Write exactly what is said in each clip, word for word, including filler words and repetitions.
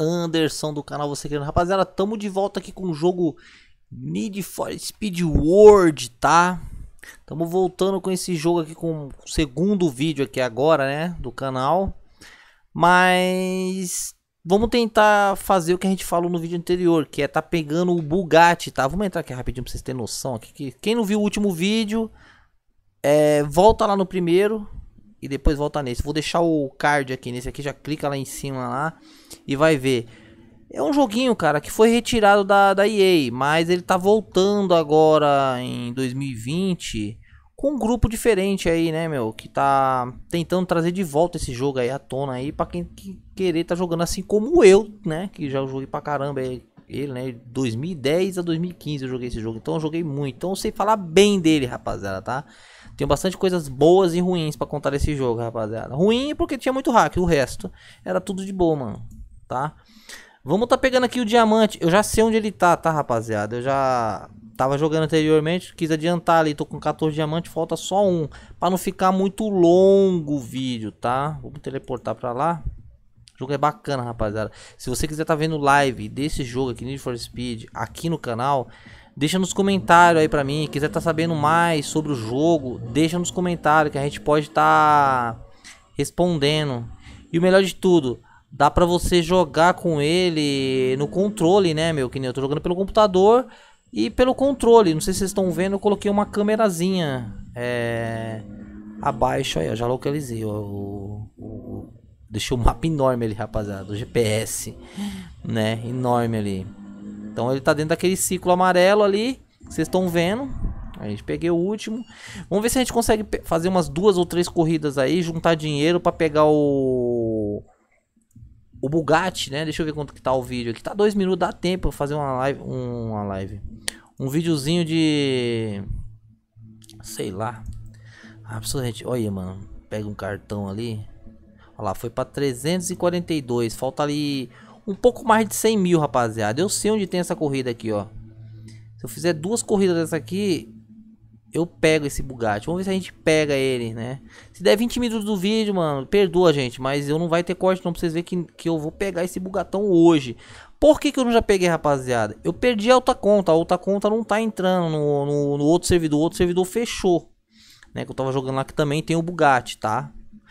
Anderson do canal Você Querendo. Rapaziada, tamo de volta aqui com o jogo Need for Speed World, tá? Tamo voltando com esse jogo aqui com o segundo vídeo aqui agora, né, do canal. Mas vamos tentar fazer o que a gente falou no vídeo anterior, que é tá pegando o Bugatti, tá? Vamos entrar aqui rapidinho pra vocês terem noção aqui, que quem não viu o último vídeo, é, volta lá no primeiro e depois volta nesse. Vou deixar o card aqui nesse aqui, já clica lá em cima lá e vai ver. É um joguinho, cara, que foi retirado da, da E A, mas ele tá voltando agora em dois mil e vinte com um grupo diferente aí, né, meu? Que tá tentando trazer de volta esse jogo aí à tona aí pra quem que querer tá jogando assim como eu, né? Que já joguei pra caramba ele, né? dois mil e dez a dois mil e quinze eu joguei esse jogo, então eu joguei muito. Então eu sei falar bem dele, rapaziada, tá? Tem bastante coisas boas e ruins pra contar desse jogo, rapaziada. Ruim porque tinha muito hack, o resto era tudo de boa, mano, tá? Vamos tá pegando aqui o diamante. Eu já sei onde ele tá, tá, rapaziada? Eu já tava jogando anteriormente, quis adiantar ali. Tô com quatorze diamantes, falta só um. Pra não ficar muito longo o vídeo, tá? Vamos teleportar pra lá. O jogo é bacana, rapaziada. Se você quiser tá vendo live desse jogo aqui, Need for Speed, aqui no canal, deixa nos comentários aí pra mim. Quiser tá sabendo mais sobre o jogo, deixa nos comentários que a gente pode tá respondendo. E o melhor de tudo, dá pra você jogar com ele no controle, né, meu? Que nem eu tô jogando pelo computador e pelo controle. Não sei se vocês estão vendo, eu coloquei uma câmerazinha é, abaixo aí, ó. Já localizei, ó. O, o, deixei o mapa enorme ali, rapaziada. O G P S, né? Enorme ali. Então ele tá dentro daquele ciclo amarelo ali, que vocês estão vendo. A gente peguei o último. Vamos ver se a gente consegue fazer umas duas ou três corridas aí, juntar dinheiro pra pegar o... O Bugatti, né? Deixa eu ver quanto que tá o vídeo aqui. Tá dois minutos, dá tempo pra fazer uma live. Uma live. Um videozinho de... Sei lá. Ah, gente, olha, mano. Pega um cartão ali. Olha lá, foi pra trezentos e quarenta e dois. Falta ali um pouco mais de cem mil, rapaziada. Eu sei onde tem essa corrida aqui, ó. Se eu fizer duas corridas dessa aqui, eu pego esse Bugatti. Vamos ver se a gente pega ele, né? Se der vinte minutos do vídeo, mano, perdoa, gente. Mas eu não vai ter corte não, pra vocês verem que, que eu vou pegar esse Bugatão hoje. Por que que eu não já peguei, rapaziada? Eu perdi a outra conta. A outra conta não tá entrando no, no, no outro servidor. O outro servidor fechou, né? Que eu tava jogando lá, que também tem o Bugatti, tá?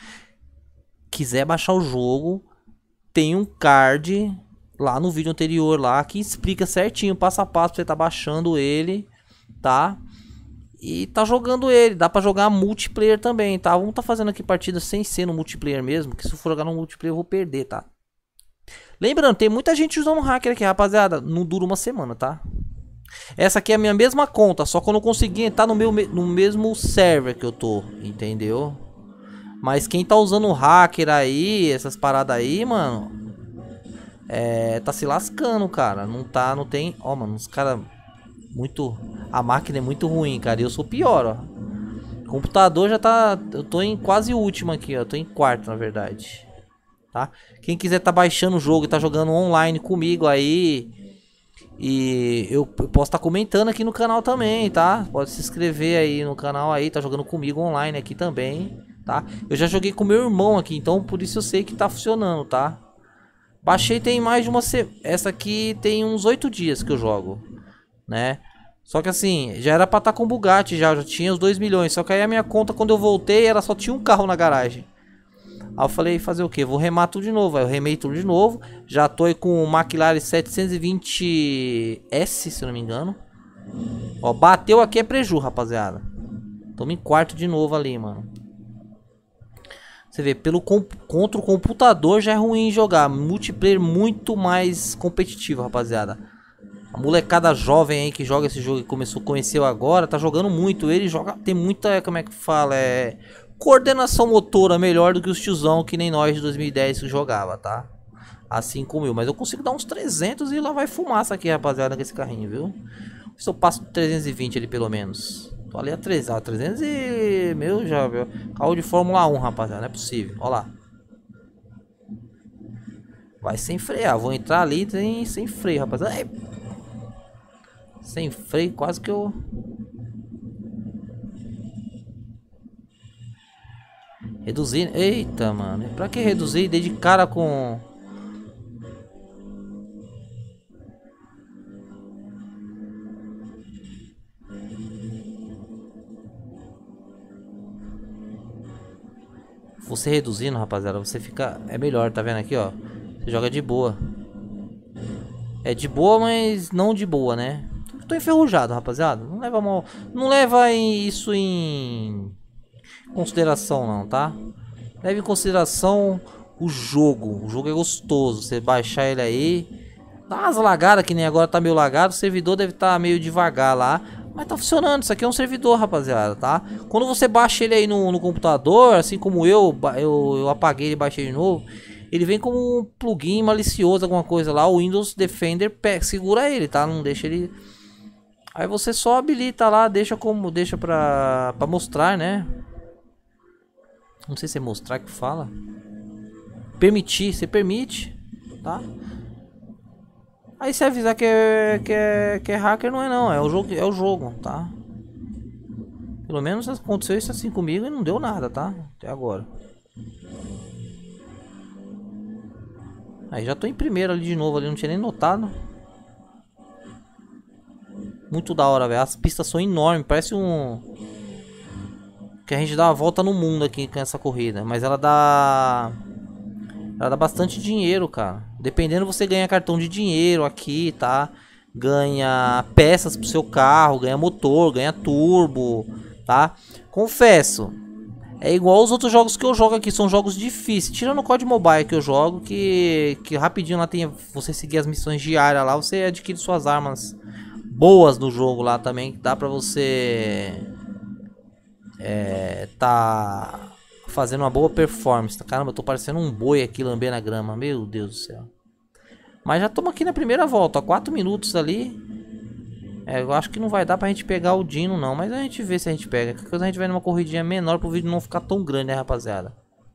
Quiser baixar o jogo, tem um card lá no vídeo anterior lá que explica certinho, passo a passo, pra você tá baixando ele, tá? E tá jogando ele, dá pra jogar multiplayer também, tá? Vamos tá fazendo aqui partida sem ser no multiplayer mesmo, que se eu for jogar no multiplayer eu vou perder, tá? Lembrando, tem muita gente usando hacker aqui, rapaziada, não dura uma semana, tá? Essa aqui é a minha mesma conta, só que eu não consegui entrar no, meu, no mesmo server que eu tô, entendeu? Mas quem tá usando hacker aí, essas paradas aí, mano, é, tá se lascando, cara. Não tá, não tem... Ó, mano, os caras... Muito... A máquina é muito ruim, cara. E eu sou pior, ó. O computador já tá... Eu tô em quase último aqui, ó. Eu tô em quarto, na verdade. Tá? Quem quiser tá baixando o jogo e tá jogando online comigo aí... E eu, eu posso estar tá comentando aqui no canal também, tá? Pode se inscrever aí no canal aí. Tá jogando comigo online aqui também, tá? Eu já joguei com meu irmão aqui, então por isso eu sei que tá funcionando, tá? Baixei tem mais de uma... Se... Essa aqui tem uns oito dias que eu jogo, né? Só que assim, já era pra estar tá com Bugatti já, já tinha os dois milhões. Só que aí a minha conta, quando eu voltei, era só tinha um carro na garagem. Aí eu falei, fazer o que? Vou remar tudo de novo. Aí eu remei tudo de novo. Já tô aí com o McLaren setecentos e vinte S, se eu não me engano. Ó, bateu aqui é preju, rapaziada. Tamo em quarto de novo ali, mano. Você vê, pelo comp contra o computador já é ruim jogar. Multiplayer muito mais competitivo, rapaziada. A molecada jovem aí que joga esse jogo e começou, conheceu agora, tá jogando muito. Ele joga, tem muita, como é que fala, é... coordenação motora melhor do que os tiozão que nem nós de dois mil e dez que jogava, tá? Assim como eu. Mas eu consigo dar uns trezentos e lá vai fumaça aqui, rapaziada, com esse carrinho, viu? Se eu passo trezentos e vinte ali pelo menos. Tô ali a trezentos, trezentos e... Meu, já, viu? Carro de Fórmula um, rapaziada, não é possível. Ó lá. Vai sem frear, vou entrar ali sem, sem freio, rapaziada. É... Sem freio, quase que eu... Reduzir... Eita, mano. Pra que reduzir? Dei de cara com... você reduzindo, rapaziada, você fica... É melhor, tá vendo aqui, ó? Você joga de boa. É de boa, mas não de boa, né? Tô enferrujado, rapaziada. Não leva mal... Não leva isso em consideração, não, tá? Leve em consideração o jogo. O jogo é gostoso. Você baixar ele aí... Dá umas lagadas, que nem agora tá meio lagado. O servidor deve estar tá meio devagar lá. Mas tá funcionando. Isso aqui é um servidor, rapaziada, tá? Quando você baixa ele aí no, no computador, assim como eu, eu, eu apaguei ele e baixei de novo. Ele vem como um plugin malicioso, alguma coisa lá. O Windows Defender pega, segura ele, tá? Não deixa ele... Aí você só habilita lá, deixa como... Deixa pra, pra mostrar, né? Não sei se é mostrar que fala. Permitir, você permite, tá? Aí se avisar que é, que é, que é hacker, não é não, é o jogo, é o jogo, tá? Pelo menos aconteceu isso assim comigo e não deu nada, tá? Até agora. Aí já tô em primeiro ali de novo, ali não tinha nem notado. Muito da hora, velho. As pistas são enormes, parece um... Que a gente dá uma volta no mundo aqui com essa corrida. Mas ela dá... Ela dá bastante dinheiro, cara. Dependendo, você ganha cartão de dinheiro aqui, tá? Ganha peças pro seu carro, ganha motor, ganha turbo, tá? Confesso, é igual aos outros jogos que eu jogo aqui, são jogos difíceis. Tirando o C O D Mobile que eu jogo, que, que rapidinho lá tem... Você seguir as missões diárias lá, você adquire suas armas boas no jogo lá também. Que dá pra você... É... Tá... Fazendo uma boa performance. Caramba, eu tô parecendo um boi aqui lambendo a grama. Meu Deus do céu. Mas já estamos aqui na primeira volta. Ó, quatro minutos ali. É, eu acho que não vai dar pra gente pegar o Dino não. Mas a gente vê se a gente pega. Qualquer coisa a gente vai numa corridinha menor pro vídeo não ficar tão grande, né, rapaziada?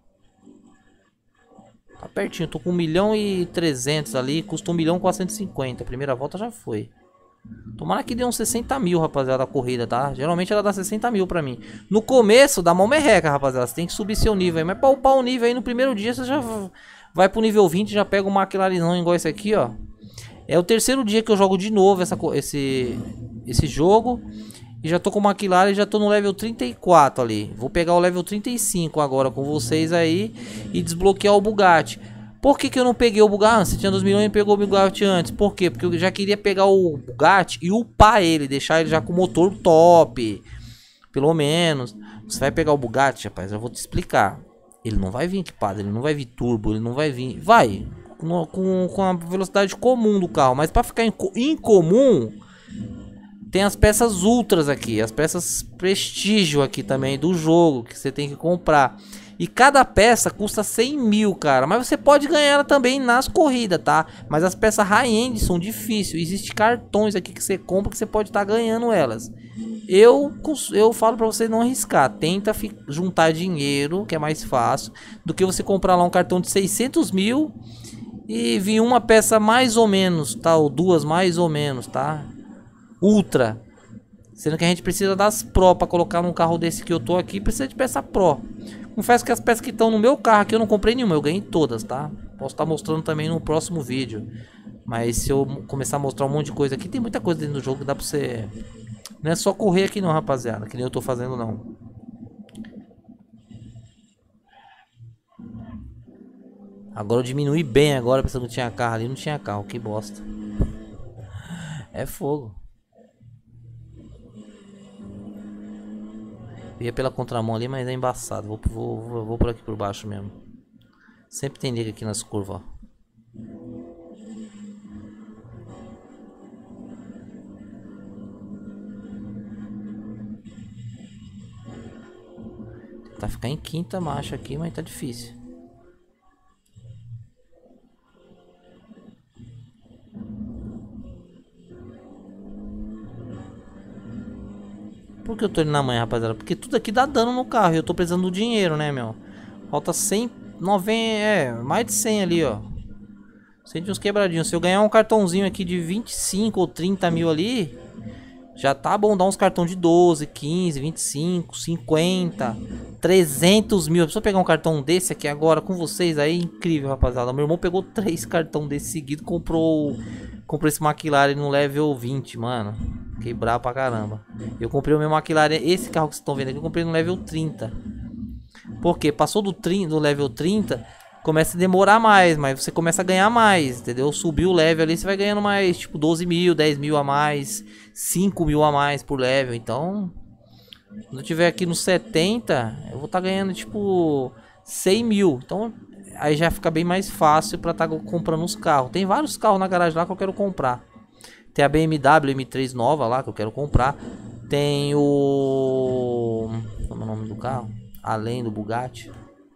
Tá pertinho. Tô com um milhão e trezentos ali. Custa um milhão e quatrocentos e cinquenta. A primeira volta já foi. Tomara que dê uns sessenta mil, rapaziada, a corrida, tá? Geralmente ela dá sessenta mil pra mim. No começo dá mó merreca, rapaziada. Você tem que subir seu nível aí. Mas pra upar o nível aí no primeiro dia, você já vai pro nível vinte, já pega um McLarenão igual esse aqui, ó. É o terceiro dia que eu jogo de novo essa, esse, esse jogo. E já tô com o McLaren e já tô no level trinta e quatro ali. Vou pegar o level trinta e cinco agora com vocês aí e desbloquear o Bugatti. Por que que eu não peguei o Bugatti? Você tinha dois milhões e pegou o Bugatti antes. Por quê? Porque eu já queria pegar o Bugatti e upar ele. Deixar ele já com motor top. Pelo menos. Você vai pegar o Bugatti, rapaz. Eu vou te explicar. Ele não vai vir equipado. Ele não vai vir turbo. Ele não vai vir... Vai. Com, com, com a velocidade comum do carro. Mas para ficar incomum... Tem as peças ultras aqui. As peças prestígio aqui também do jogo. Que você tem que comprar. E cada peça custa cem mil, cara. Mas você pode ganhar ela também nas corridas, tá? Mas as peças high-end são difíceis. Existem cartões aqui que você compra que você pode estar tá ganhando elas. Eu, eu falo pra você não arriscar. Tenta juntar dinheiro, que é mais fácil. Do que você comprar lá um cartão de seiscentos mil e vir uma peça mais ou menos, tá? Ou duas mais ou menos, tá? Ultra. Sendo que a gente precisa das Pro pra colocar num carro desse que eu tô aqui. Precisa de peça Pro. Confesso que as peças que estão no meu carro aqui eu não comprei nenhuma, eu ganhei todas, tá? Posso estar mostrando também no próximo vídeo. Mas se eu começar a mostrar um monte de coisa aqui, tem muita coisa dentro do jogo que dá pra você... Não é só correr aqui não, rapaziada, que nem eu tô fazendo não. Agora eu diminui bem agora, pensando que não tinha carro ali, não tinha carro, que bosta. É fogo. Eu ia pela contramão ali, mas é embaçado. Vou, vou, vou, vou por aqui por baixo mesmo. Sempre tem nele aqui nas curvas, ó. Tentar ficar em quinta marcha aqui, mas tá difícil. Por que eu tô indo na manhã, rapaziada? Porque tudo aqui dá dano no carro e eu tô precisando do dinheiro, né, meu? Falta cem, noventa, é, mais de cem ali, ó. cem de uns quebradinhos. Se eu ganhar um cartãozinho aqui de vinte e cinco ou trinta mil ali, já tá bom dar uns cartão de doze, quinze, vinte e cinco, cinquenta, trezentos mil. Se eu pegar um cartão desse aqui agora com vocês aí, incrível, rapaziada. Meu irmão pegou três cartão desse seguido, comprou, comprou esse McLaren no level vinte, mano. Fiquei bravo pra caramba. Eu comprei o meu McLaren, esse carro que vocês estão vendo aqui, eu comprei no level trinta. Porque passou do, trinta, do level trinta, começa a demorar mais, mas você começa a ganhar mais, entendeu? Subiu o level ali, você vai ganhando mais, tipo, doze mil, dez mil a mais, cinco mil a mais por level. Então, quando eu tiver aqui no setenta, eu vou estar tá ganhando, tipo, cem mil. Então, aí já fica bem mais fácil para estar tá comprando os carros. Tem vários carros na garagem lá que eu quero comprar. Tem a B M W M três nova lá que eu quero comprar. Tem o... Como é o nome do carro? Além do Bugatti.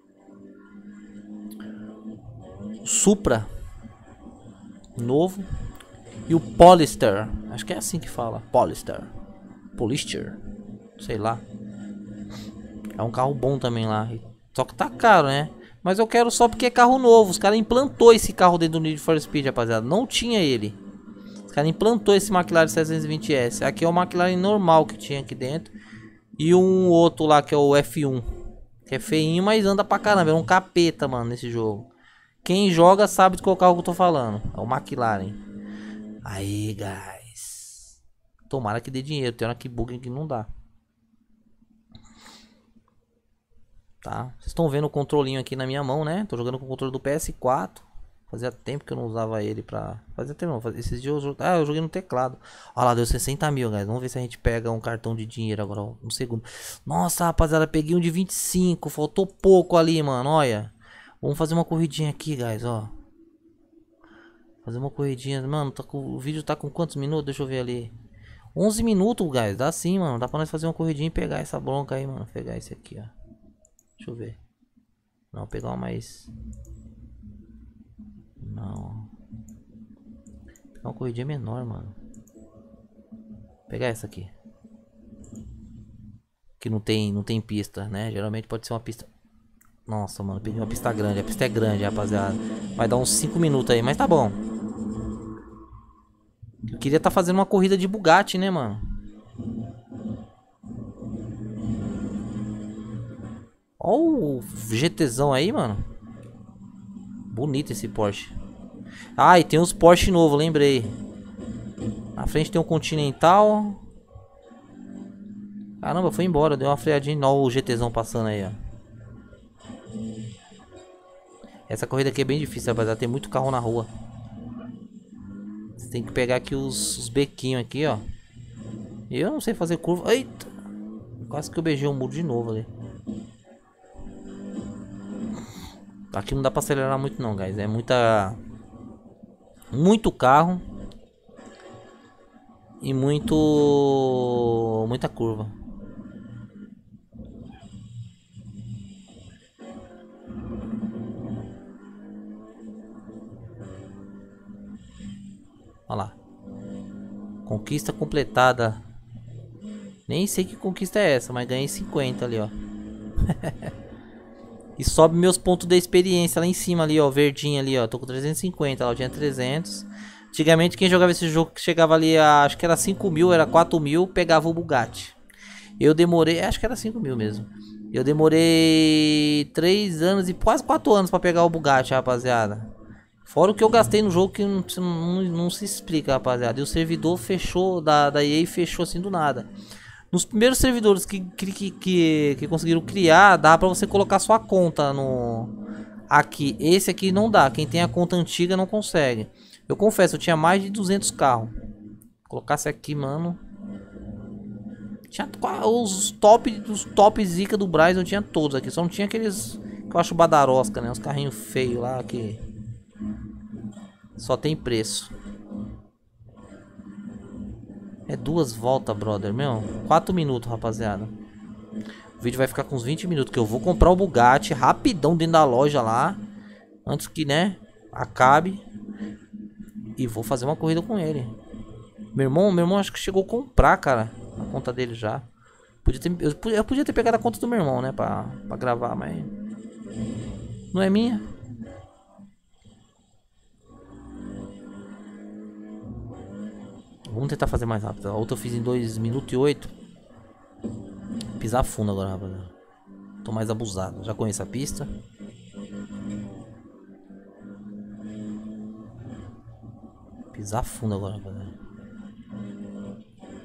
Supra. Novo. E o Polister. Acho que é assim que fala. Polister. Polister. Sei lá. É um carro bom também lá. Só que tá caro, né? Mas eu quero só porque é carro novo. Os caras implantou esse carro dentro do Need for Speed, rapaziada. Não tinha ele. Os caras implantou esse McLaren setecentos e vinte S. Aqui é o McLaren normal que tinha aqui dentro. E um outro lá que é o F um. Que é feinho, mas anda pra caramba. É um capeta, mano, nesse jogo. Quem joga sabe de qual carro que eu tô falando. É o McLaren. Aí, guys. Tomara que dê dinheiro. Tem hora que bug que não dá. Tá? Vocês estão vendo o controlinho aqui na minha mão, né? Tô jogando com o controle do P S quatro. Fazia tempo que eu não usava ele pra... Fazia tempo não. Esses dias eu... Ah, eu joguei no teclado. Olha lá, deu sessenta mil, guys. Vamos ver se a gente pega um cartão de dinheiro agora. Um segundo. Nossa, rapaziada, peguei um de vinte e cinco. Faltou pouco ali, mano. Olha. Vamos fazer uma corridinha aqui, guys, ó. Fazer uma corridinha. Mano, tá com... o vídeo tá com quantos minutos? Deixa eu ver ali. onze minutos, guys. Dá sim, mano. Dá pra nós fazer uma corridinha e pegar essa bronca aí, mano. Pegar esse aqui, ó. Deixa eu ver. Não, pegar uma mais... Não. Pegar uma corridinha menor, mano. Pegar essa aqui. Que não tem, não tem pista, né? Geralmente pode ser uma pista... Nossa, mano, peguei uma pista grande. A pista é grande, rapaziada. Vai dar uns cinco minutos aí, mas tá bom. Eu queria estar tá fazendo uma corrida de Bugatti, né, mano? Ó o GTzão aí, mano. Bonito esse Porsche. Ah, e tem uns Porsche novo, lembrei. Na frente tem um Continental. Caramba, foi embora. Deu uma freadinha. Olha o GTzão passando aí, ó. Essa corrida aqui é bem difícil, rapaziada. Tem muito carro na rua. Você tem que pegar aqui os, os bequinhos aqui, ó. Eu não sei fazer curva. Eita! Quase que eu beijei o muro de novo ali. Aqui não dá pra acelerar muito não, guys. É muita... Muito carro. E muito... Muita curva. Olha lá. Conquista completada. Nem sei que conquista é essa, mas ganhei cinquenta ali, ó. E sobe meus pontos de experiência lá em cima ali, ó, verdinho ali, ó. Tô com trezentos e cinquenta, lá eu tinha trezentos. Antigamente quem jogava esse jogo que chegava ali a, acho que era cinco mil, era quatro mil, pegava o Bugatti. Eu demorei, acho que era cinco mil mesmo. Eu demorei três anos e quase quatro anos pra pegar o Bugatti, rapaziada. Fora o que eu gastei no jogo que não, não, não se explica, rapaziada. E o servidor fechou, da, da E A fechou assim do nada. Nos primeiros servidores que, que, que, que conseguiram criar, dá pra você colocar sua conta no... Aqui, esse aqui não dá. Quem tem a conta antiga não consegue. Eu confesso, eu tinha mais de duzentos carros. Colocasse aqui, mano. Tinha os top, os top zica do Braz, eu tinha todos aqui. Só não tinha aqueles que eu acho badarosca, né? Os carrinhos feios lá que... Só tem preço. É duas voltas, brother, meu. quatro minutos, rapaziada. O vídeo vai ficar com uns vinte minutos. Que eu vou comprar o Bugatti rapidão dentro da loja lá. Antes que, né, acabe. E vou fazer uma corrida com ele. Meu irmão, meu irmão acho que chegou a comprar, cara. A conta dele já. Podia ter, eu, eu podia ter pegado a conta do meu irmão, né, pra, pra gravar, mas... Não é minha. Vamos tentar fazer mais rápido. A outra eu fiz em dois minutos e oito. Pisar fundo agora, rapaziada. Tô mais abusado. Já conheço a pista. Pisar fundo agora, rapaziada.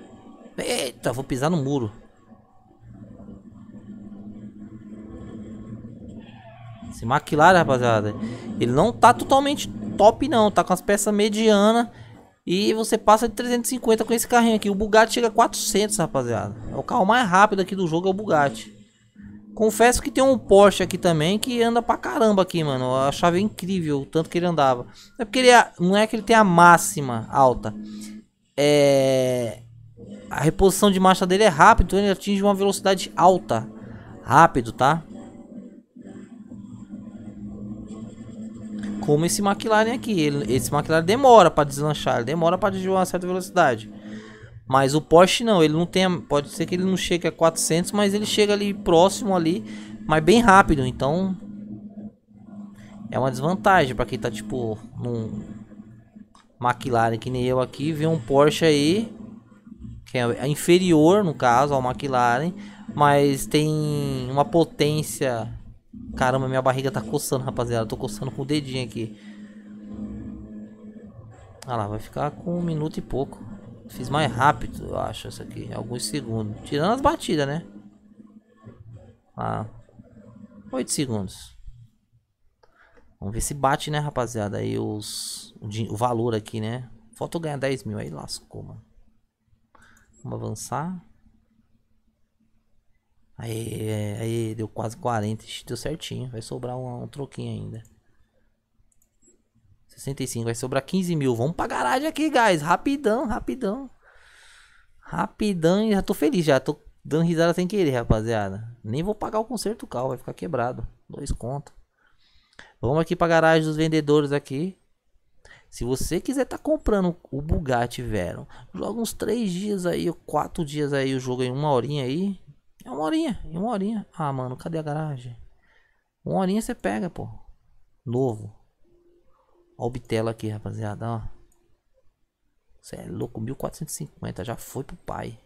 Eita, vou pisar no muro. Esse McLaren, rapaziada, ele não tá totalmente top não, tá com as peças medianas. E você passa de trezentos e cinquenta com esse carrinho aqui. O Bugatti chega a quatrocentos, rapaziada. É o carro mais rápido aqui do jogo, é o Bugatti. Confesso que tem um Porsche aqui também que anda pra caramba aqui, mano. Eu achava incrível o tanto que ele andava. É porque ele é, não é que ele tem a máxima alta. É... A reposição de marcha dele é rápido, então ele atinge uma velocidade alta. Rápido, tá? Como esse McLaren aqui. Ele, esse McLaren demora para deslanchar, ele demora para atingir uma certa velocidade. Mas o Porsche não, ele não tem, pode ser que ele não chegue a quatrocentos, mas ele chega ali próximo ali, mas bem rápido. Então é uma desvantagem para quem tá tipo num McLaren que nem eu aqui, vê um Porsche aí que é inferior no caso ao McLaren, mas tem uma potência. Caramba, minha barriga tá coçando, rapaziada. Eu tô coçando com o dedinho aqui. Ah lá, vai ficar com um minuto e pouco. Fiz mais rápido, eu acho, isso aqui. Alguns segundos. Tirando as batidas, né? Ah, oito segundos. Vamos ver se bate, né, rapaziada? Aí os... O, o valor aqui, né? Falta eu ganhar dez mil. Aí lascou, mano. Vamos avançar. Aí, aí, deu quase quarenta. Deu certinho. Vai sobrar um, um troquinho ainda. sessenta e cinco. Vai sobrar quinze mil. Vamos pra garagem aqui, guys. Rapidão, rapidão. Rapidão. E já tô feliz. Já tô dando risada sem querer, rapaziada. Nem vou pagar o conserto do carro. Vai ficar quebrado. Dois contos. Vamos aqui pra garagem dos vendedores aqui. Se você quiser tá comprando o Bugatti Veyron, joga uns três dias aí, ou quatro dias aí o jogo em uma horinha aí. É uma horinha, em uma horinha. Ah, mano, cadê a garagem? Uma horinha você pega, pô. Novo. Ó o bitelo aqui, rapaziada, ó. Você é louco, mil quatrocentos e cinquenta, já foi pro pai.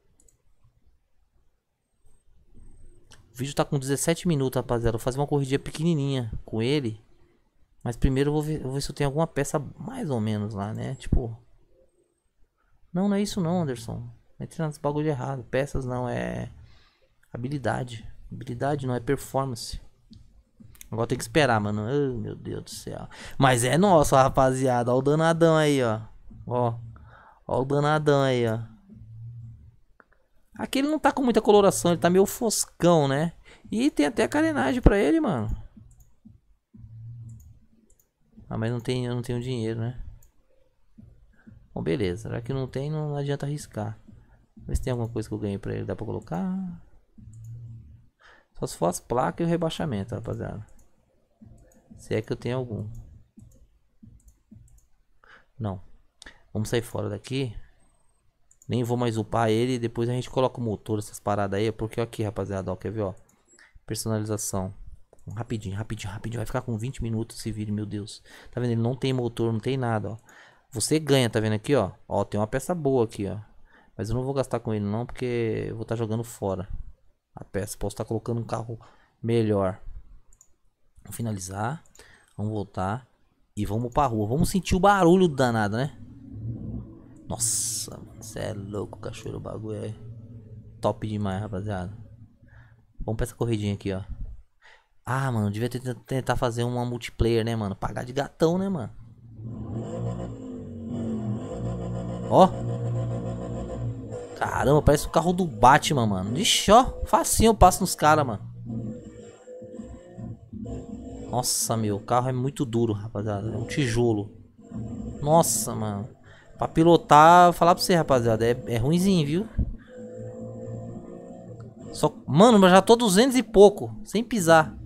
O vídeo tá com dezessete minutos, rapaziada. Vou fazer uma corridinha pequenininha com ele. Mas primeiro eu vou ver, eu vou ver se eu tenho alguma peça mais ou menos lá, né? Tipo... Não, não é isso não, Anderson. Não é tirando esse bagulho errado. Peças não, é... Habilidade. Habilidade não é performance. Agora tem que esperar, mano. Oh, meu Deus do céu. Mas é nosso, rapaziada. Ó o danadão aí, ó. Ó. Ó o danadão aí, ó. Aqui ele não tá com muita coloração. Ele tá meio foscão, né? E tem até carenagem pra ele, mano. Ah, mas não tem, eu não tenho dinheiro, né? Bom, beleza. Já que não tem, não adianta arriscar. Vê se tem alguma coisa que eu ganhei pra ele. Dá pra colocar? Só se for as placas e o rebaixamento, rapaziada. Se é que eu tenho algum. Não. Vamos sair fora daqui. Nem vou mais upar ele. Depois a gente coloca o motor, essas paradas aí. Porque aqui, rapaziada, ó. Quer ver, ó? Personalização. Rapidinho, rapidinho, rapidinho. Vai ficar com vinte minutos esse vídeo, meu Deus. Tá vendo? Ele não tem motor, não tem nada, ó. Você ganha, tá vendo aqui, ó? Ó, tem uma peça boa aqui, ó. Mas eu não vou gastar com ele não, porque eu vou estar jogando fora a peça. Posso estar colocando um carro melhor. Vamos finalizar. Vamos voltar. E vamos pra rua. Vamos sentir o barulho do danado, né? Nossa, você é louco, cachorro. O bagulho é top demais, rapaziada. Vamos pra essa corridinha aqui, ó. Ah, mano, devia tentar fazer uma multiplayer, né, mano? Pagar de gatão, né, mano? Ó. Caramba, parece o carro do Batman, mano. Ixi, ó. Facinho eu passo nos caras, mano. Nossa, meu. O carro é muito duro, rapaziada. É um tijolo. Nossa, mano. Pra pilotar, vou falar pra você, rapaziada. É, é ruimzinho, viu? Só... Mano, mas já tô duzentos e pouco. Sem pisar.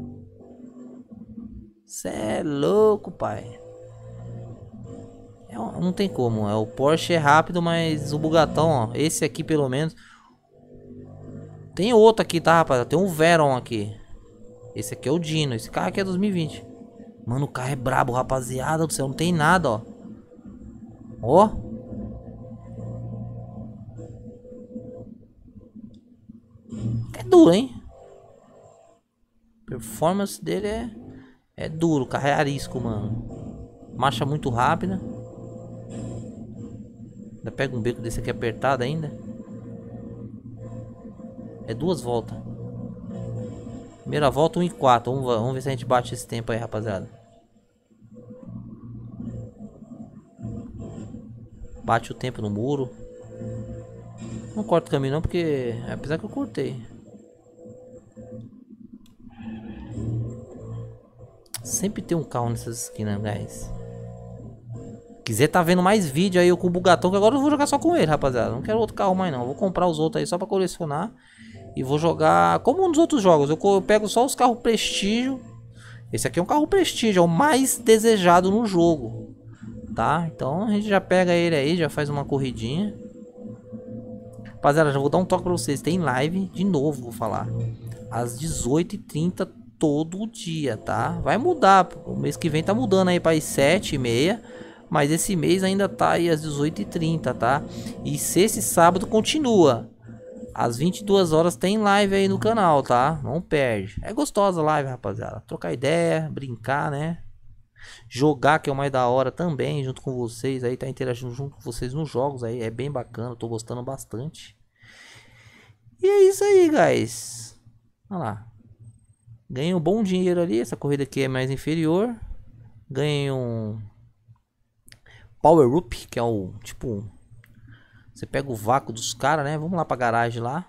Cê é louco, pai. É, não tem como. É, o Porsche é rápido, mas o Bugatão, ó. Esse aqui, pelo menos. Tem outro aqui, tá, rapaz? Tem um Veyron aqui. Esse aqui é o Dino. Esse carro aqui é dois mil e vinte. Mano, o carro é brabo, rapaziada do céu. Não tem nada, ó. Ó. É duro, hein? Performance dele é... É duro, o carro é arisco, mano. Marcha muito rápida. Ainda pega um beco desse aqui apertado ainda. É duas voltas. Primeira volta um e quatro. Vamos, vamos ver se a gente bate esse tempo aí, rapaziada. Bate o tempo no muro. Não corta o caminho não, porque... Apesar que eu cortei. Sempre tem um carro nessas esquinas, guys. Quiser tá vendo mais vídeo aí eu com o Bugatão, que agora eu vou jogar só com ele, rapaziada. Não quero outro carro mais não. Vou comprar os outros aí só pra colecionar. E vou jogar como um dos outros jogos. Eu, eu pego só os carros prestígio. Esse aqui é um carro prestígio, é o mais desejado no jogo. Tá? Então a gente já pega ele aí, já faz uma corridinha. Rapaziada, já vou dar um toque pra vocês. Tem live, de novo vou falar. Às dezoito e trinta todo dia, tá? Vai mudar. O mês que vem tá mudando aí para as sete e meia. Mas esse mês ainda tá aí às dezoito e trinta, tá? E se esse sábado continua. Às vinte e duas horas tem live aí no canal, tá? Não perde. É gostosa a live, rapaziada. Trocar ideia, brincar, né? Jogar, que é o mais da hora também, junto com vocês aí. Tá interagindo junto com vocês nos jogos aí. É bem bacana, tô gostando bastante. E é isso aí, guys. Olha lá. Ganhei um bom dinheiro ali. Essa corrida aqui é mais inferior. Ganhei um... Power Up, que é o tipo, você pega o vácuo dos caras, né? Vamos lá pra garagem lá.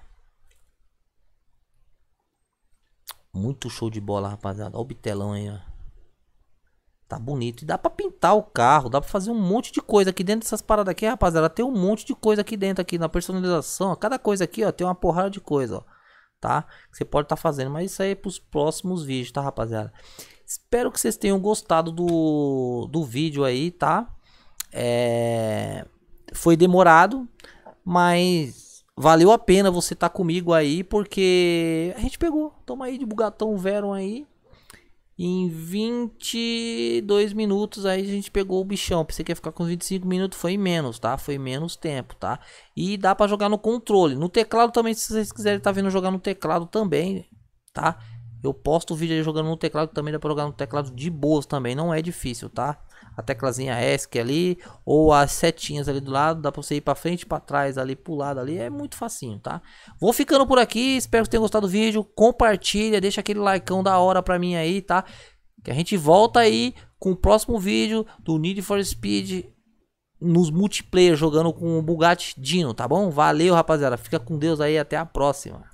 Muito show de bola, rapaziada. Olha o bitelão aí, ó. Tá bonito. E dá pra pintar o carro, dá pra fazer um monte de coisa aqui dentro dessas paradas aqui, rapaziada. Tem um monte de coisa aqui dentro, aqui na personalização. Cada coisa aqui, ó, tem uma porrada de coisa, ó. Tá? Que você pode estar tá fazendo. Mas isso aí é pros próximos vídeos, tá, rapaziada? Espero que vocês tenham gostado do, do vídeo aí, tá? É... Foi demorado, mas valeu a pena você estar tá comigo aí, porque a gente pegou. Toma aí de Bugatão Veyron aí. Em vinte e dois minutos aí a gente pegou o bichão. Pensei que ia ficar com vinte e cinco minutos, foi menos, tá? Foi menos tempo, tá? E dá pra jogar no controle. No teclado também, se vocês quiserem estar tá vendo jogar no teclado também, tá? Eu posto o vídeo aí jogando no teclado, também dá pra jogar no teclado de boas também, não é difícil, tá? A teclazinha E S C ali, ou as setinhas ali do lado, dá pra você ir pra frente, pra trás, ali, pro lado ali, é muito facinho, tá? Vou ficando por aqui, espero que tenham gostado do vídeo, compartilha, deixa aquele likeão da hora pra mim aí, tá? Que a gente volta aí com o próximo vídeo do Need for Speed nos multiplayer, jogando com o Bugatti Dino, tá bom? Valeu, rapaziada, fica com Deus aí, até a próxima.